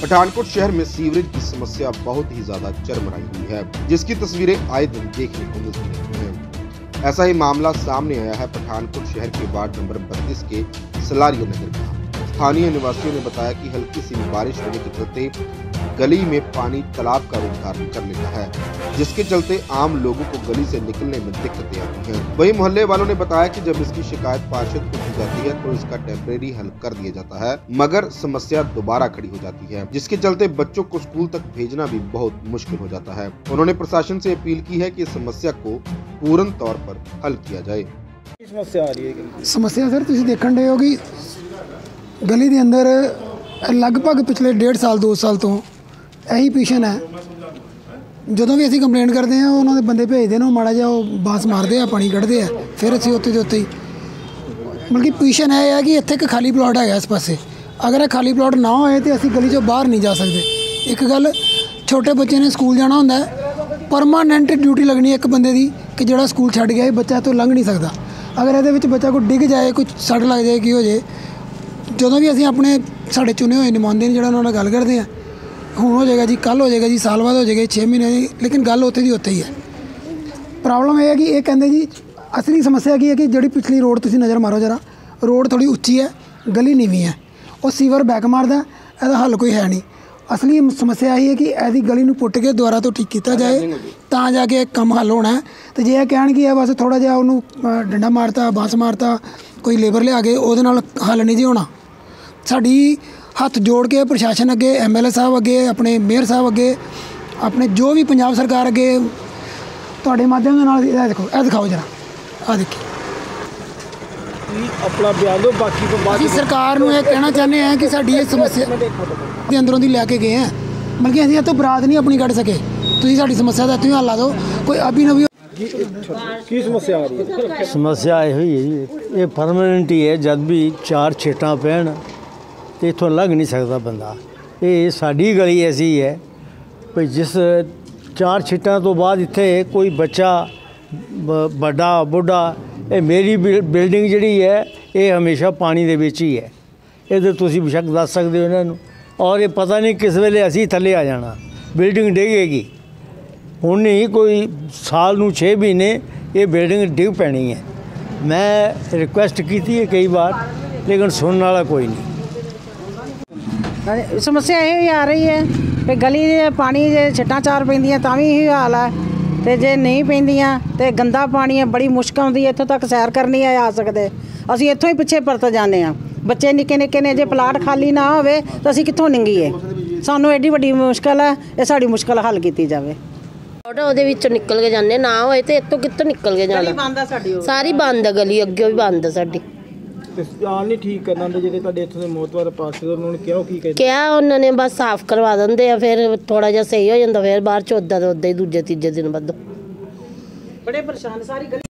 पठानकोट शहर में सीवरेज की समस्या बहुत ही ज्यादा चरमराई हुई है, जिसकी तस्वीरें आए दिन देखने को मिलती रहती हैं। ऐसा ही मामला सामने आया है पठानकोट शहर के वार्ड नंबर 32 के सलारिया नगर का। स्थानीय निवासियों ने बताया कि हल्की सी बारिश होने के चलते गली में पानी तालाब का रूप धारण कर लेता है, जिसके चलते आम लोगों को गली से निकलने में दिक्कतें आती हैं। वहीं मोहल्ले वालों ने बताया कि जब इसकी शिकायत पार्षद को की जाती है तो इसका टेम्परेरी हल कर दिया जाता है, मगर समस्या दोबारा खड़ी हो जाती है, जिसके चलते बच्चों को स्कूल तक भेजना भी बहुत मुश्किल हो जाता है। उन्होंने प्रशासन से अपील की है कि इस समस्या को पूर्ण तौर पर हल किया जाए। समस्या सर तुसीं देखण डे हो कि गली के अंदर लगभग पिछले 1.5 साल 2 साल तो यही पिछन है। ਜਦੋਂ भी ਅਸੀਂ ਕੰਪਲੇਂਟ ਕਰਦੇ ਹਾਂ ਉਹਨਾਂ ਦੇ ਬੰਦੇ ਭੇਜਦੇ ਨੇ, ਮਾੜਾ ਜਿਹਾ ਉਹ ਬਾਂਸ ਮਾਰਦੇ ਆ, ਪਾਣੀ ਕੱਢਦੇ ਆ, ਫਿਰ ਅਸੀਂ ਉੱਥੇ ਦੇ ਉੱਤੇ ਹੀ ਮਤਲਬ ਕਿ ਪੋਜੀਸ਼ਨ ਹੈ ਕਿ ਇੱਥੇ ਇੱਕ ਖਾਲੀ ਪਲਾਟ ਹੈਗਾ ਇਸ ਪਾਸੇ। ਅਗਰ ਇਹ ਖਾਲੀ ਪਲਾਟ ਨਾ ਹੋਏ ਤਾਂ ਅਸੀਂ ਗਲੀ 'ਚੋਂ ਬਾਹਰ ਨਹੀਂ ਜਾ ਸਕਦੇ। ਇੱਕ ਗੱਲ, ਛੋਟੇ ਬੱਚੇ ਨੇ ਸਕੂਲ ਜਾਣਾ ਹੁੰਦਾ, ਪਰਮਾਨੈਂਟ ਡਿਊਟੀ ਲੱਗਣੀ ਇੱਕ ਬੰਦੇ ਦੀ ਕਿ ਜਿਹੜਾ ਸਕੂਲ ਛੱਡ ਗਿਆ ਇਹ ਬੱਚਾ ਤੋਂ ਲੰਘ ਨਹੀਂ ਸਕਦਾ। ਅਗਰ ਇਹਦੇ ਵਿੱਚ ਬੱਚਾ ਕੋਈ ਡਿੱਗ ਜਾਏ, ਕੋਈ ਸੱਟ ਲੱਗ ਜਾਏ, ਕੀ ਹੋ ਜਾਏ, ਜਦੋਂ ਵੀ ਅਸੀਂ ਆਪਣੇ ਸਾਡੇ ਚੁਣੇ ਹੋਏ ਨੁਮਾਇੰਦੇ ਨੇ ਜਿਹੜਾ ਉਹਨਾਂ ਨਾਲ ਗੱਲ ਕਰਦੇ ਹਾਂ, ਹੁਣ ਹੋ ਜਾਏਗਾ जी, कल हो जाएगा जी, साल बाद हो जाएगा, 6 महीने की, लेकिन गल उत्थे दी उत्थे ही है। प्रॉब्लम यह है कि ये कहते जी असली समस्या की है कि जी पिछली रोड तुसीं नज़र मारो जरा, रोड थोड़ी उच्ची है, गली नीवी है, और सीवर बैक मारदा, इसदा हल कोई है नहीं। असली समस्या यही है कि ऐसी गली नूं पुट के दोबारा तो ठीक किया जाए तां जाके काम हल होना है। तो जे कहण कि बस थोड़ा जिहा उहनूं डंडा मारता, बांस मारता, कोई लेबर लिया के उहदे नाल हल नहीं जी होना। साडी हथ जोड़ के प्रशासन अगे, MLA साहब अगे, अपने मेयर साहब अगे, अपने जो भी पंजाब सरकार अगे तुहाडे माध्यम नाल देखो, दिखाओ जरा, आ देखिए अपना बयान दो। बाकी तो बाकी सरकार नूं ये कहना चाहते हैं कि साडी ये समस्या दे अंदरों दी लैके गए हैं, मतलब कि असीं इत्थों बरात नहीं अपनी कढ सके। तुसीं साडी समस्या दा इत्थों हल ला दो, कोई अभी नवी की समस्या आ रही है। समस्या यही है जी, ये परमानेंट ही है। जब भी 4 छेटां पैण तो इतों लंघ नहीं सकता बंदा। ये साड़ी गली ऐसी है भाई जिस 4 छिट्टां तो बाद इत्थे कोई बच्चा बड़ा बुढ़ा, ये मेरी बिल्डिंग जिहड़ी है ये हमेशा पानी दे विच ही है। इधर तुसीं बेशक दस सकदे हो इन्हां नूं, और ये पता नहीं किस वेले असीं थल्ले आ जाना, बिल्डिंग डिगेगी। हुण नहीं, कोई साल नूं 6 महीने ये बिल्डिंग डिग पैनी है। मैं रिक्वेस्ट की है कई बार, लेकिन सुनने वाला कोई नहीं। समस्या यही आ रही है कि गली पानी जे छट्टां 4 पैंदियां तां भी यही हाल है, तो जे नहीं पैंदियां तो गंदा पानी है, बड़ी मुश्किल आउंदी है। इत्थों तक सैर करनी है आ सकते, असीं इत्थों ही पिछे परत जाने आ। बच्चे निक्के निक्के ने, जे प्लाट खाली ना होवे तो असीं कित्थों निंगीए। सानूं एडी वड्डी मुश्किल है, ये साडी मुश्किल हल कीती जावे। ਉਹਦੇ ਵਿੱਚੋਂ ਨਿਕਲ ਕੇ ਜਾਂਦੇ, ਨਾ ਹੋਏ ਤੇ ਇੱਥੋਂ ਕਿੱਥੋਂ ਨਿਕਲ ਕੇ ਜਾਣਾ। ਸਾਰੀ ਬੰਦ ਹੈ ਗਲੀ, ਅੱਗੇ ਵੀ ਬੰਦ ਹੈ ਸਾਡੀ। ਨਹੀਂ ਠੀਕ ਕਰਨਾ ਦੇ ਜਿਹੜੇ ਤੁਹਾਡੇ ਇੱਥੋਂ ਦੇ ਮੋਤਵਾਰ ਪਾਸੇ ਉਹਨਾਂ ਨੂੰ ਕਿਹਾ ਉਹਨਾਂ ਨੇ ਬਸ ਸਾਫ਼ ਕਰਵਾ ਦਿੰਦੇ ਆ, ਫਿਰ ਥੋੜਾ ਜਿਹਾ ਸਹੀ ਹੋ ਜਾਂਦਾ, ਫਿਰ ਬਾਅਦ ਚ ਉਦਾਂ ਦੇ ਉਦਾਂ ਹੀ ਦੂਜੇ ਤੀਜੇ ਦਿਨ ਬਾਅਦ ਬੜੇ ਪਰੇਸ਼ਾਨ ਸਾਰੀ ਗਲੀ।